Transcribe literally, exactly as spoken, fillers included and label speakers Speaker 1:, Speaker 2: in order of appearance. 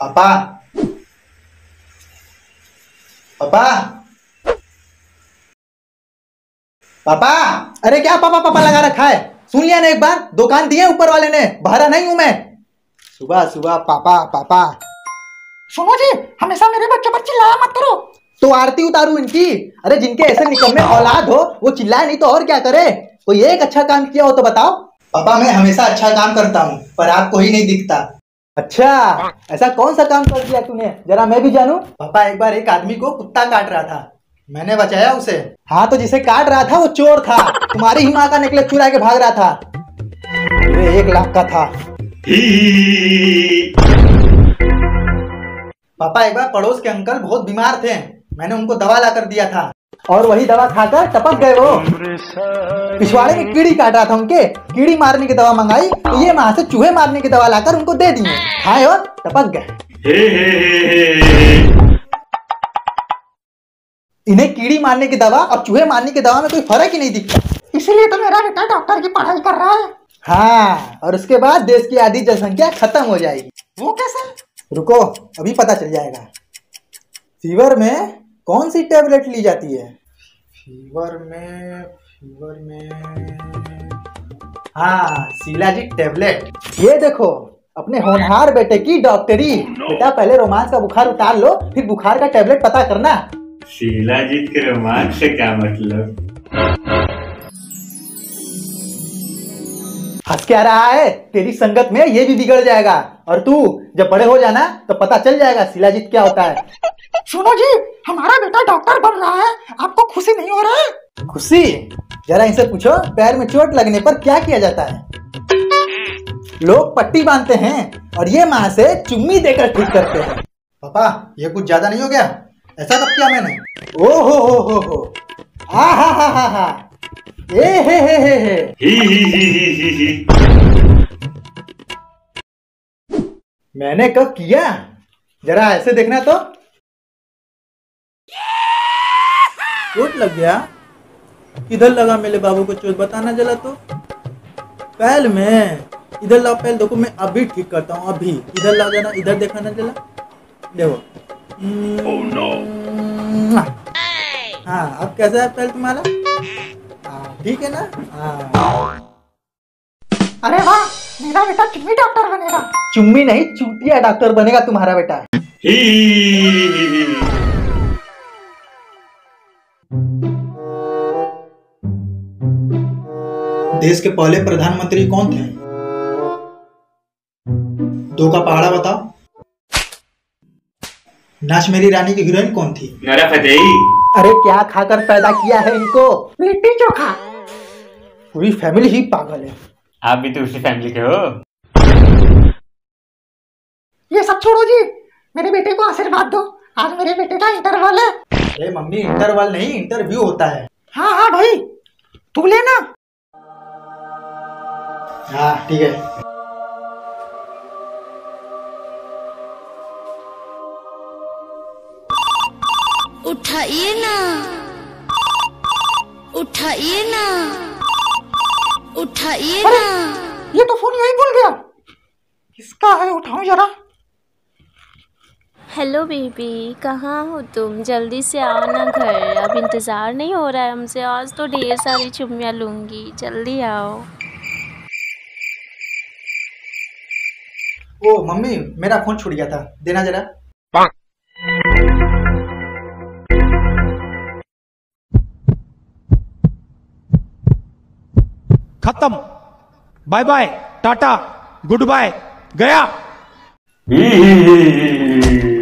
Speaker 1: पापा पापा पापा। अरे क्या पापा पापा लगा रखा है? सुन लिया ना, एक बार दुकान दिए ऊपर वाले ने, बहरा नहीं हूं मैं। सुबह सुबह पापा पापा।
Speaker 2: सुनो जी, हमेशा मेरे बच्चे पर चिल्लाया मत करो।
Speaker 1: तो आरती उतारू इनकी। अरे जिनके ऐसे निकम्मे औलाद हो वो चिल्लाए नहीं तो और क्या करे? कोई एक अच्छा काम किया हो तो बताओ। पापा मैं हमेशा अच्छा काम करता हूँ पर आपको ही नहीं दिखता। अच्छा, ऐसा कौन सा काम कर दिया तूने, जरा मैं भी जानूं। पापा एक बार एक आदमी को कुत्ता काट रहा था, मैंने बचाया उसे। हाँ तो जिसे काट रहा था वो चोर था, तुम्हारी ही माँ का नेकलेस चुरा के भाग रहा था। ये एक लाख का था। पापा एक बार पड़ोस के अंकल बहुत बीमार थे, मैंने उनको दवा ला कर दिया था और वही दवा खाकर टपक गए वो। पिछवाड़े में कीड़ी काट रहा था उनके, कीड़ी मारने की दवा मंगाई तो ये वहां से चूहे मारने की दवा लाकर उनको दे दिए, खाए और टपक गए। इन्हें कीड़ी मारने की दवा और चूहे मारने की दवा में कोई फर्क ही नहीं दिखता,
Speaker 2: इसीलिए तो मेरा बेटा डॉक्टर की पढ़ाई कर रहा है।
Speaker 1: हाँ, और उसके बाद देश की आधी जनसंख्या खत्म हो जाएगी।
Speaker 2: वो कैसे?
Speaker 1: रुको अभी पता चल जाएगा। फीवर में कौन सी टेबलेट ली जाती है? फीवर में फीवर में हाँ, शिलाजीत टेबलेट। ये देखो अपने होनहार बेटे की डॉक्टरी। बेटा पहले रोमांस का बुखार उतार लो, फिर बुखार का टेबलेट पता करना।
Speaker 3: शिलाजीत के रोमांस से क्या मतलब?
Speaker 1: हंस क्या रहा है? तेरी संगत में ये भी बिगड़ जाएगा और तू जब बड़े हो जाना तो पता चल जाएगा शिलाजीत क्या होता है।
Speaker 2: सुनो जी, हमारा बेटा डॉक्टर बन रहा है, आपको खुशी नहीं हो रहा है?
Speaker 1: खुशी? जरा इनसे पूछो पैर में चोट लगने पर क्या किया जाता है। लोग पट्टी बांधते हैं और ये माँ से चुम्मी देकर ठीक करते हैं। पापा ये कुछ ज्यादा नहीं हो गया? ऐसा कब किया मैंने? ओ हो हो हो हो आ हा हा हा हा ए हे हे हे हे
Speaker 3: ही ही ही ही ही ही।
Speaker 1: मैंने कब किया? जरा ऐसे देखना तो। चोट लग गया? किधर लगा मेरे बाबू को चोट, बताना जला तो। पैल में? इधर लाओ पैल, देखो मैं अभी ठीक करता हूँ अभी। इधर ला जाना, इधर देखा ना जला, देखो।
Speaker 3: Oh no.
Speaker 1: हाँ अब कैसा है पैल तुम्हारा? हाँ ठीक है ना? हाँ।
Speaker 2: अरे वाह, मेरा बेटा चुम्मी डॉक्टर बनेगा।
Speaker 1: चुम्मी नहीं चूतिया डॉक्टर बनेगा तुम्हारा बेटा।
Speaker 3: ही ही ही ही।
Speaker 1: देश के पहले प्रधानमंत्री कौन थे? दो का पहाड़ा बताओ। नाच मेरी रानी की हीरोइन कौन थी?
Speaker 3: Nora Fatehi.
Speaker 1: अरे क्या खाकर पैदा किया है इनको?
Speaker 2: लिट्टी चोखा।
Speaker 1: पूरी फैमिली ही पागल है।
Speaker 3: आप भी तो उसी फैमिली के हो।
Speaker 2: ये सब छोड़ो जी, मेरे बेटे को आशीर्वाद दो, आज मेरे बेटे का इंटरवल है।
Speaker 1: अरे मम्मी इंटरवल नहीं इंटरव्यू होता है।
Speaker 2: हाँ हाँ भाई, तू लेना।
Speaker 1: हाँ ठीक है।
Speaker 4: उठाइए ना, उठाइए ना, उठाइए ना।
Speaker 2: ये तो फोन यही भूल गया, किसका है? उठाओ जरा।
Speaker 5: हेलो बेबी, कहाँ हो तुम? जल्दी से आओ ना घर, अब इंतज़ार नहीं हो रहा है हमसे। आज तो ढेर सारी चुम्मियाँ लूँगी, जल्दी आओ।
Speaker 1: ओ मम्मी मेरा फोन छूट गया था, देना जरा।
Speaker 6: खत्म, bye bye, ta-ta, goodbye, गया।
Speaker 3: ही ही ही ही।